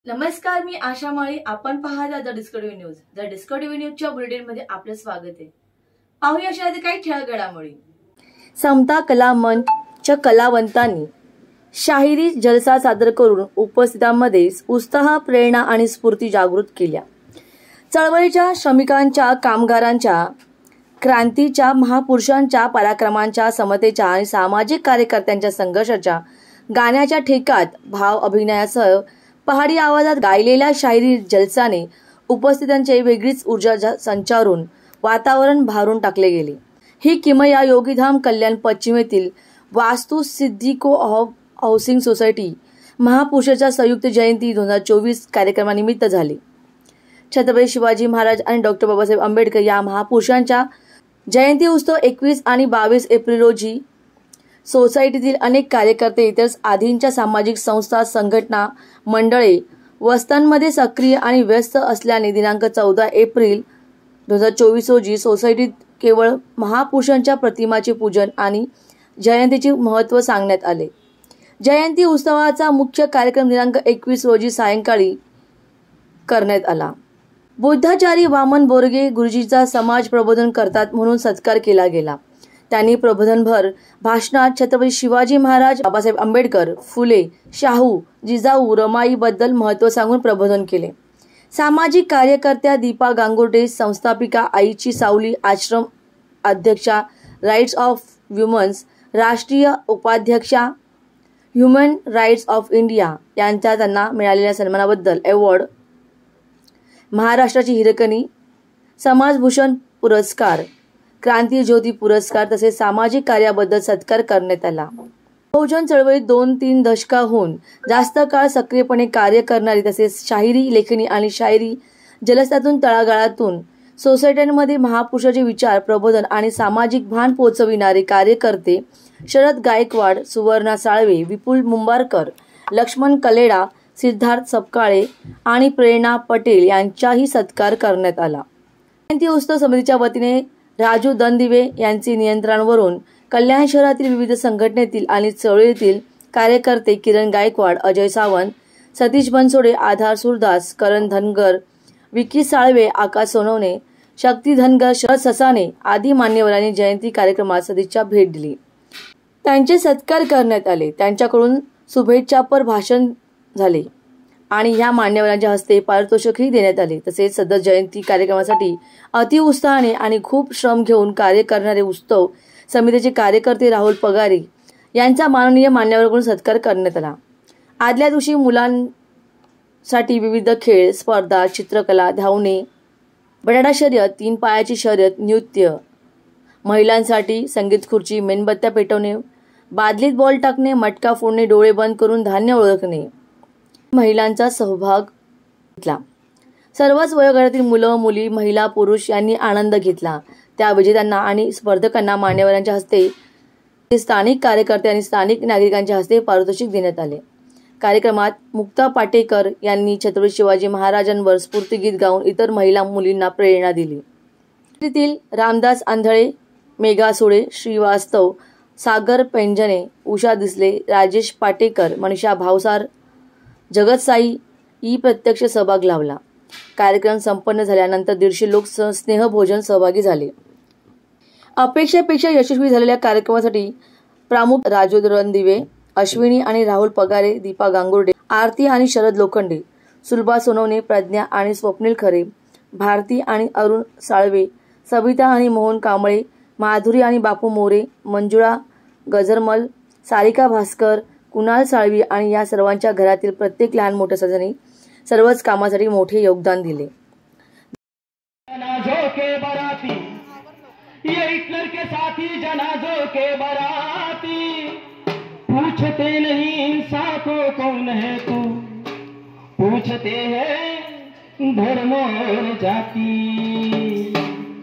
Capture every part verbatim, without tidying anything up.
नमस्कार, मी आशा माळी. आपण पाहता the Discovery News. The Discovery न्यूजच्या बुलेटिन मध्ये आपलं स्वागत आहे. पाहूया शहरातील काही ठळक घडामोडी. समता कला मंचच्या कलावंतांनी शाहिरी जलसा सादर करून उपस्थितांमध्ये उत्साह, प्रेरणा आणि स्फूर्ती जागृत केल्या. चळवळीच्या, श्रमिकांच्या, कामगारांच्या, क्रांतीच्या, महापुरुषांच्या पराक्रमांच्या, समतेच्या आणि सामाजिक कार्यकर्त्यांच्या संघर्षाच्या गाण्याच्या ठेक्यात भाव अभिनयासह पहाडी आवाजात गायलेल्या शाहिरी जलसाने उपस्थितांची वेगळीच ऊर्जा संचारून वातावरण भारून टाकले गेले. ही किमया योगीधाम कल्याण पश्चिम येथील वास्तू सिद्धिको हाऊसिंग सोसायटी महापुरुषाच्या संयुक्त जयंती दोन हजार चोवीस कार्यक्रमानिमित्त झाली. छत्रपती शिवाजी महाराज आणि डॉक्टर बाबासाहेब आंबेडकर या महापुरुषांच्या जयंती उत्सव एकवीस आणि बावीस एप्रिल रोजी सोसायटीतील अनेक कार्यकर्ते, इतर आधींच्या सामाजिक संस्था, संघटना, मंडळे वस्त्यांमध्ये सक्रिय आणि व्यस्त असल्याने दिनांक चौदा एप्रिल दोन हजार चोवीस रोजी सोसायटीत केवळ महापुरुषांच्या प्रतिमाचे पूजन आणि जयंतीचे महत्त्व सांगण्यात आले. जयंती उत्सवाचा मुख्य कार्यक्रम दिनांक एकवीस रोजी सायंकाळी करण्यात आला. बुद्धाचारी वामन बोरगे गुरुजीचा समाज प्रबोधन करतात म्हणून सत्कार केला गेला. त्यांनी प्रबोधनभर भाषणात छत्रपती शिवाजी महाराज, बाबासाहेब आंबेडकर, फुले, शाहू, जिजाऊ, रमाई बद्दल महत्त्व सांगून प्रबोधन केले. सामाजिक कार्यकर्त्या दीपा गांगुर्डे, संस्थापिका आईची सावली आश्रम अध्यक्षा राईट्स ऑफ वुमन्स, राष्ट्रीय उपाध्यक्षा ह्युमन राईट्स ऑफ इंडिया यांच्या त्यांना मिळालेल्या सन्मानाबद्दल अवॉर्ड, महाराष्ट्राची हिरकणी, समाजभूषण पुरस्कार, क्रांती ज्योती पुरस्कार तसेच सामाजिक कार्याबद्दल सत्कार करण्यात आला. बहुजन चळवळीत दोन तीन दशकाहून जास्त काळ सक्रियपणे कार्य करणारी तसेच शाहिरी लेखणी आणि शायरी जलसातून तळागाळातून सोसायट्यांमध्ये महापुरुषाचे विचार, प्रबोधन आणि सामाजिक भान पोचविणारे कार्यकर्ते शरद गायकवाड, सुवर्णा साळवे, विपुल मुंबारकर, लक्ष्मण कलेडा, सिद्धार्थ सपकाळे आणि प्रेरणा पटेल यांचाही सत्कार करण्यात आला. जयंती उत्सव समितीच्या वतीने राजू दनदिवे यांचे नियंत्रणावरून कल्याण शहरातील विविध संघटनेतील आणि चळवळीतील कार्यकर्ते किरण गायकवाड, अजय सावंत, सतीश बनसोडे, आधार सुरदास, करण धनगर, विकी साळवे, आकाश सोनवणे, शक्ती धनगर, शरद ससाने आदी मान्यवरांनी जयंती कार्यक्रमात सदिच्छा भेट दिली. त्यांचे सत्कार करण्यात आले. त्यांच्याकडून शुभेच्छापर भाषण झाले आणि ह्या मान्यवरांच्या हस्ते पारितोषिकही देण्यात आले. तसेच सदर जयंती कार्यक्रमासाठी अतिउत्साहाने आणि खूप श्रम घेऊन कार्य करणारे उत्सव समितीचे कार्यकर्ते राहुल पगारे यांचा माननीय मान्यवरांकडून सत्कार करण्यात आला. आदल्या दिवशी मुलांसाठी विविध खेळ स्पर्धा, चित्रकला, धावणे, बटाटा शर्यत, तीन पायाची शर्यत, नृत्य, महिलांसाठी संगीत खुर्ची, मेणबत्त्या पेटवणे, बादलीत बॉल टाकणे, मटका फोडणे, डोळे बंद करून धान्य ओळखणे, महिलांचा सहभाग घेतला. सर्वच वयोगटातील मुलं, मुली, महिला, पुरुष यांनी आनंद घेतला. त्या विजेत्यांना आणि स्पर्धकांना मान्यवरांच्या हस्ते, स्थानिक कार्यकर्ते आणि स्थानिक नागरिकांच्या हस्ते पारितोषिक देण्यात आले. कार्यक्रमात मुक्ता पाटेकर यांनी छत्रपती शिवाजी महाराजांवर स्फूर्तिगीत गाऊन इतर महिला मुलींना प्रेरणा दिली. तिथील रामदास आंधळे, मेघा सुळे, श्रीवास्तव, सागर पेंजने, उषा दिसले, राजेश पाटेकर, मनीषा भावसार, जगत साई ई प्रत्यक्ष सहभाग लावला. कार्यक्रम संपन्न झाल्यानंतर दीडशे लोक स्नेहभोजन सहभागी झाले. अपेक्षेपेक्षा यशस्वी झालेल्या कार्यक्रमासाठी प्रामुख राजू दनदिवे, अश्विनी आणि राहुल पगारे, दीपा गांगुर्डे, आरती आणि शरद लोखंडे, सुलभा सोनवणे, प्रज्ञा आणि स्वप्नील खरे, भारती आणि अरुण साळवे, सविता आणि मोहन कांबळे, माधुरी आणि बापू मोरे, मंजुळा गजरमल, सारिका भास्कर, कुणाल साळवी आणि या सर्वांच्या घरातील प्रत्येक लहान मोठ्या सदस्याने सर्वच कामासाठी मोठे योगदान दिले. जनाजों के बराती, ये हिटलर के साथी जनाजों के बराती, पूछते नहीं इंसान को कौन है तू, पूछते हैं धर्म और जाति.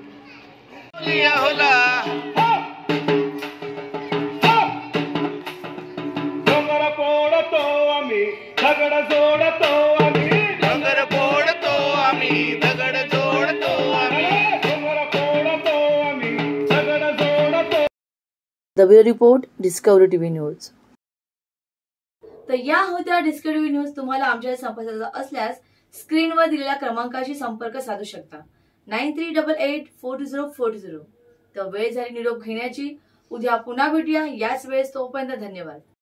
दगड जोडतो आम्ही, डोंगर फोडतो आम्ही, दगड जोडतो आम्ही, डोंगर फोडतो आम्ही, दगड जोडतो. The bureau report, Discovery TV news. तर या होत्या डिस्कवरी न्यूज. तुम्हाला आमच्या संपर्काचा असल्यास स्क्रीनवर दिलेल्या क्रमांकाशी संपर्क साधू शकता. Nine three double eight four two zero four two zero. तर वेळ झाली निरोप घेण्याची. उद्या पुन्हा भेटूया याच वेळेस. तोपर्यंत धन्यवाद.